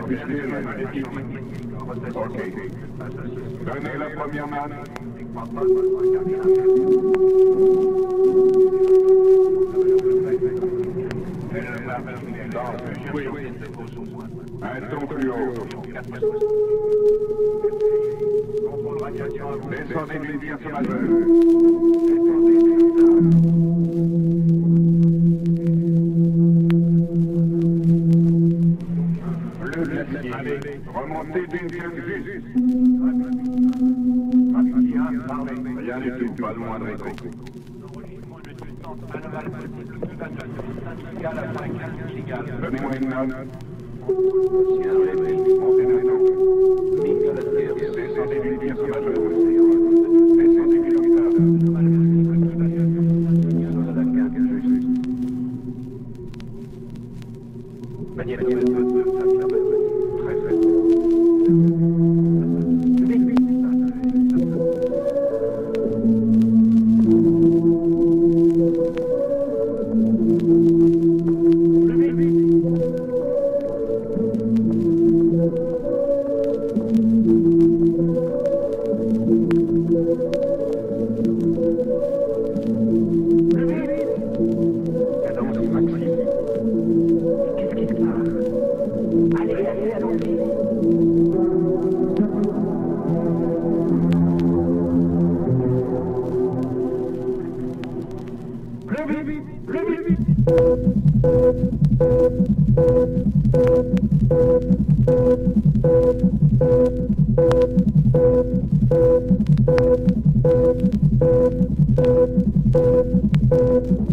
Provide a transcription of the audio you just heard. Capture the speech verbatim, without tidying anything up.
Ok. Donnez la première manne. Un ton plus haut. Descendez d'une tierce majeure. Le classique. Remontez d'une queue juste. Rien du tout, pas le moindre écho. Donnez-moi une note. Montez d'un ton. Descendez d'une tierce majeure. Descendez d'une octave. Très très. Thank you.